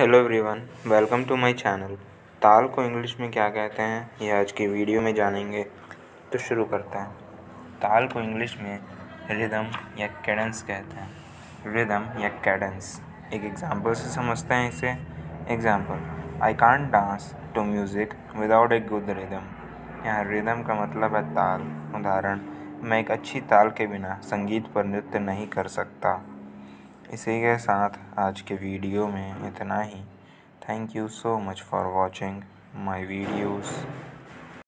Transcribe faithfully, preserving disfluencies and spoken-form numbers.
Hello everyone, welcome to my channel. ताल को English में क्या कहते हैं ये आज की वीडियो में जानेंगे। तो शुरू करते हैं। ताल को इंग्लिश में रिदम या कैडेंस कहते हैं। रिदम या कैडेंस, एक एग्जांपल से समझते हैं इसे। Example, I can't dance to music without a good rhythm. यहाँ रिदम का मतलब है ताल। उदाहरण, मैं एक अच्छी ताल के बिना संगीत पर नृत्य नहीं कर सकता। इसी के साथ आज के वीडियो में इतना ही। Thank you so much for watching my videos.